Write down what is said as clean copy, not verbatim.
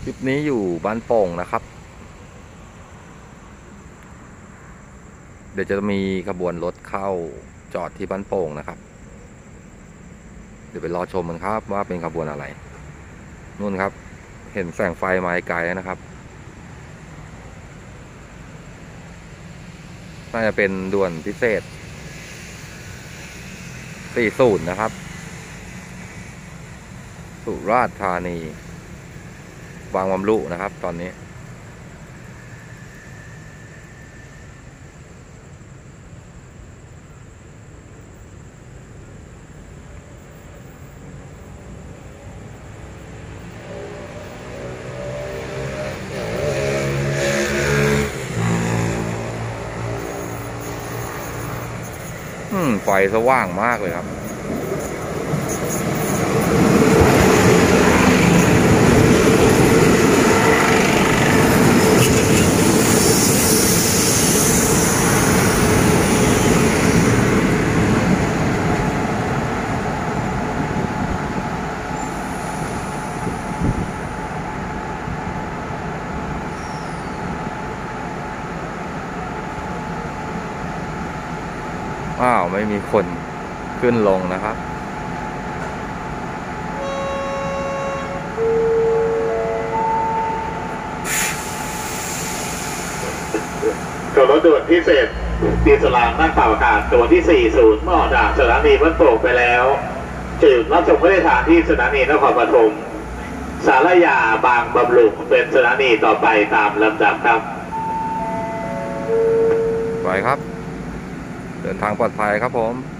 คลิปนี้อยู่บ้านโป่งนะครับเดี๋ยวจะมีขบวนรถเข้าจอดที่บ้านโป่งนะครับเดี๋ยวไปรอชมกันครับว่าเป็นขบวนอะไรนู่นครับเห็นแสงไฟมาไกลนะครับน่าจะเป็นด่วนพิเศษ40นะครับสุราษฎร์ธานีบางบำรุนะครับตอนนี้ไฟสว่างมากเลยครับอ้าวไม่มีคนขึ้นลงนะครับตัวรถด่วนพิเศษดีสลามนั่งเป่าอากาศตัวที่ 40 เมื่อออกจากสถานีบ้านโป่งไปแล้วจะหยุดรับส่งผู้โดยสารที่สถานีนครปฐมสารยาบางบำรุงเป็นสถานีต่อไปตามลำดับครับไปครับเดินทางปลอดภัยครับผม